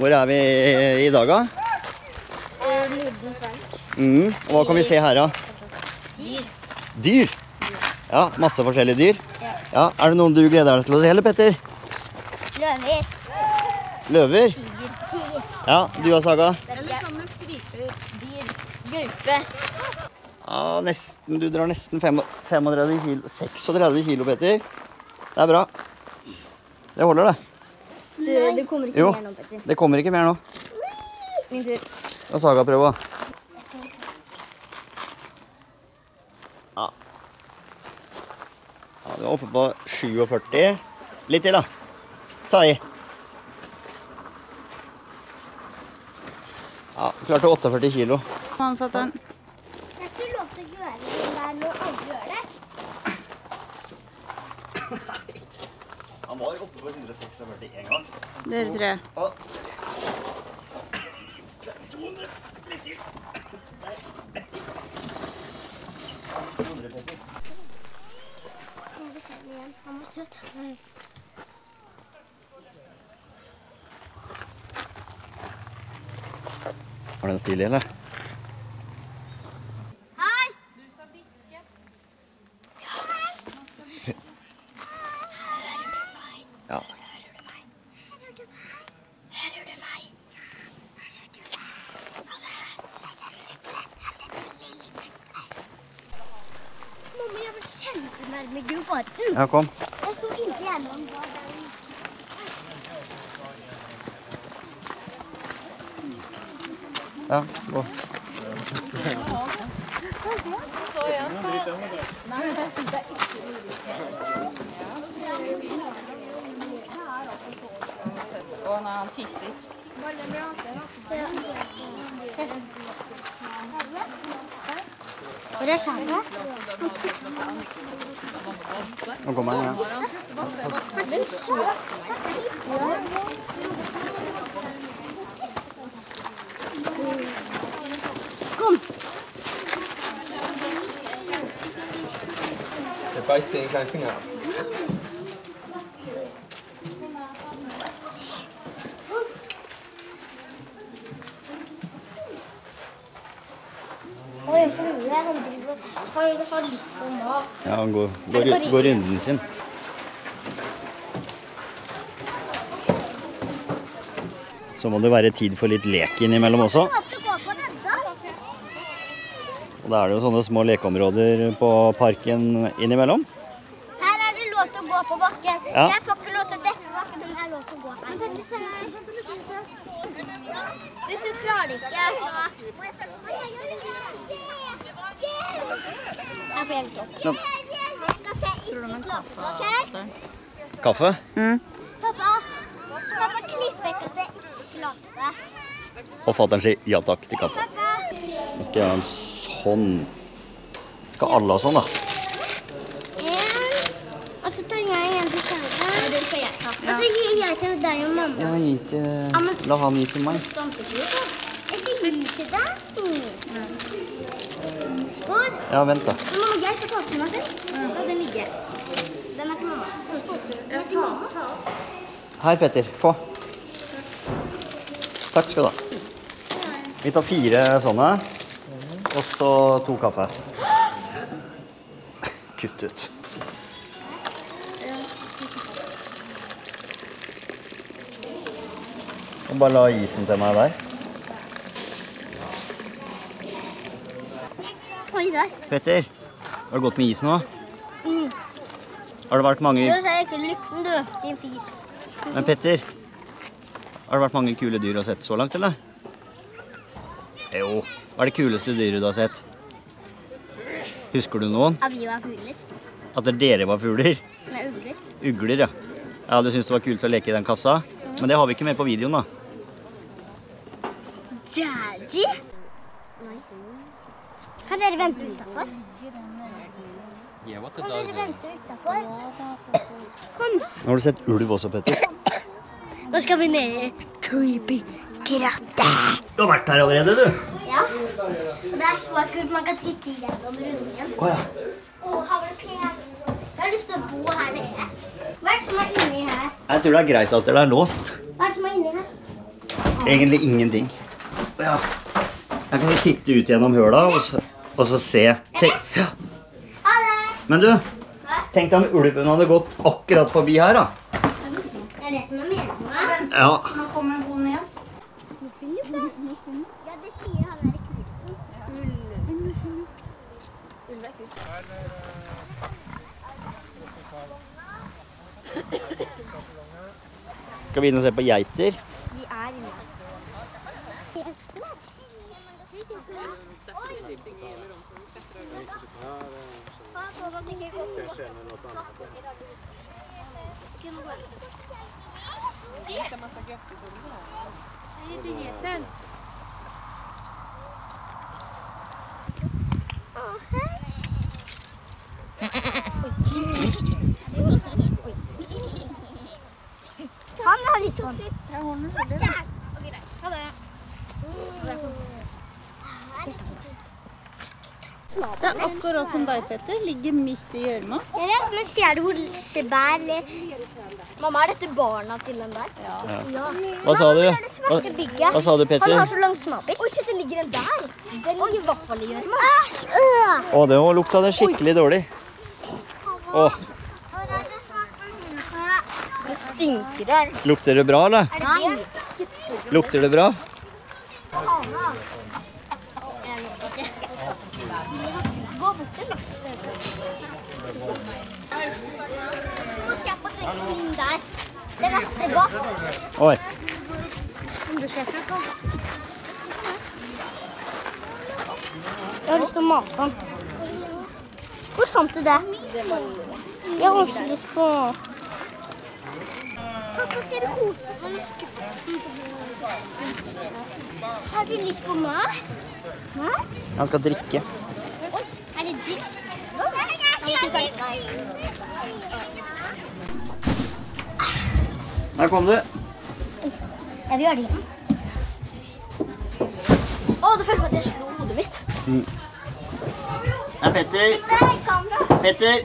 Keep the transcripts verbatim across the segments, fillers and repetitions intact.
Hvor er vi i dag da? Nordens Ark. Mm, og hva kan vi se her da? Dyr. Dyr? Ja, masse forskjellige dyr. Ja. Ja, er det noen du gleder deg til å se, eller Petter? Løver. Løver? Tiger. Tiger. Ja, du og Saga? Eller sammen stryper. Dyr. Gulpe. Ja, nesten, du drar nesten fem- femogtredve kilo, seksogtredve kilo, Petter. Det er bra. Det holder det. Du, det kommer ikke Jo, mer nå, Petter. det kommer ikke mer nå. Min tur. Da Saga prøver. Ja. Ja, du er oppe på syttisju. Litt til da. Ta i. Ja, klarte førtiåtte kilo. Mannfatteren. Det er ikke lov til å gjøre det der når alle gjør det. Han var oppe på hundre seksogførti en gang. Dere tre. Å. Jeg vil se den igjen. Han var søt. Var den stilig, eller? Hei! Du skal viske. Ja. Mamma, jeg var kjempenærme gubarten. Ja, kom. Jeg sto inntil hjernen. Ja, gå. Å nei, han tisser. Hvor er skjermet? Nå kommer den, ja. Den så Kom. Jeg bare ser en klein finger. Oi, en flue. Han driver- han har lyst på mat. Ja, han går, går, går runden sin. Så må det være tid for litt lek innimellom også. Lov til å gå på dette. Og da er det jo sånne små lekeområder på parken innimellom. Her er det lov til å gå på bakken. Ja. Jeg får ikke lov til å dekke bakken, men det er lov til å gå her. Hvis du klarer det ikke, så... Jeg får helt opp. Ja. Jeg skal se ikke klart, ok? Kaffe? Pappa, pappa klipper ikke at jeg ikke klarte det. Og fatteren sier ja takk til kaffe. Nå skal jeg ha en sånn. Skal alle ha sånn da? En, og så tar jeg en til Kjære. Ja, det skal jeg ta. Og så gir jeg til deg og mamma. Ja, gi til... La han gi til meg. Jeg skal gi til deg. Skål. Ja, vent da. Men mamma, jeg skal ta til meg selv. La den ligge. Den er til mamma. Den er til mamma. Her, Petter. Få. Takk skal du ha. Vi tar fire sånne. Og så to kaffe. Kutt ut. Og bare la isen til meg der. Oi, der. Petter, har det gått med is nå? Mm. Har det vært mange... Du ser ikke lykten, du. Din fis. Men Petter, har det vært mange kule dyr du har sett så langt, eller? Jo, hva er det kuleste dyret du har sett? Husker du noen? Ja, vi var fugler. At dere var fugler? Nei, ugler. Ugler, ja. Ja, du synes det var kult å leke i den kassa? Men det har vi ikke med på videoen da. Daddy? Kan dere vente utenfor? Yeah, what the Kan dog dere doing? vente utenfor? Kom. Har du sett ulv også, Petter? Nå skal vi ned i creepy krattet. Du har vært her allerede, du. Ja. Det er så kult. Man kan titte gjennom rundingen. Åja. Åh, her var det pent. Jeg har lyst til å bo her nede. Hva er det som er inni her? Jeg tror det er greit at det er låst. Hva er det som er inni her? egentlig ingenting. Ja. Her kan vi titte ut gjennom høla og så, og så se. Tenk. Ja. Ha det! Men du, tenk deg om ulven hadde gått akkurat forbi her da. Det er det som er meningen. Ja. Nå kommer hun igjen. Ja, det sier han der i kulten. Skal vi inn og se på geiter? Vi er inne. Han har litt sånn. Jeg holder den veldig. Ok, greit. Ha det. Det er akkurat som deg, Petter. Ligger midt i gjørma. Jeg vet, men ser du hvor svær eller... Mamma, er dette barna til den der? Ja. Ja. Hva sa du? Mamma, det er det svarte bygget. Hva sa du, Petter? Han har så lang snabel. Oi, shit, det ligger en der. Den ligger i hvert fall i gjørma. Æsj! øh. Å, det må lukta det skikkelig dårlig. Å, Det stinker der. lukter det bra, eller? Er det det? Lukter det bra? Jeg vet ikke. Gå bort til den. Du må se på den kaninen der. Den er se bak. Oi. Jeg har lyst til å mate den. Hvor fant du det? Jeg har også lyst på... Pappa, ser du kosen? Han er skutt. Har du lyst på mat? Mat? Han skal drikke. Oi, er det dritt? Her kom du. Jeg vil gjøre det igjen. Å, det føles som at jeg slo hodet mitt. Nei, Petter. Det er kamera. Petter.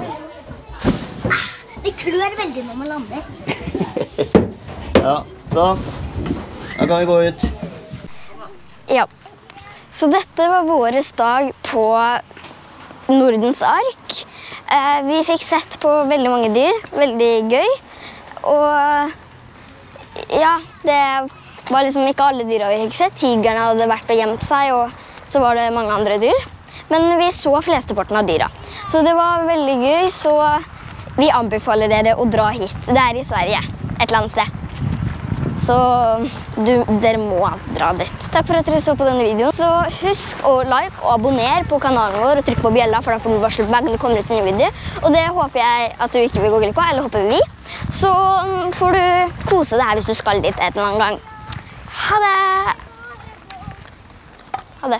Det klør veldig når man lander. Ja, sånn. Da kan vi gå ut. Ja, så dette var vår dag på Nordens Ark. Eh, vi fikk sett på veldig mange dyr, veldig gøy. Og ja, det var liksom ikke alle dyra vi fikk sett. Tigerne hadde vært og gjemt seg, og så var det mange andre dyr. Men vi så flesteparten av dyra. Så det var veldig gøy, så vi anbefaler dere å dra hit. Det er i Sverige, et eller annet sted. Så du, dere må dra dit. Takk for at dere så på denne videoen. Så husk å like og abonnere på kanalen vår og trykk på bjella, for da får du varsel hver gang det kommer ut en ny video. Og det håper jeg at du ikke vil gå glipp av, eller håper vi. Så får du kose deg her hvis du skal dit et eller annet gang. Ha det! Ha det.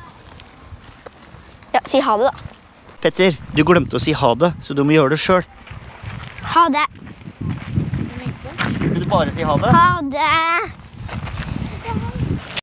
Ja, si ha det da. Petter, du glemte å si ha det, så du må gjøre det selv. Ha det. Vil du bare si ha det? Ha det.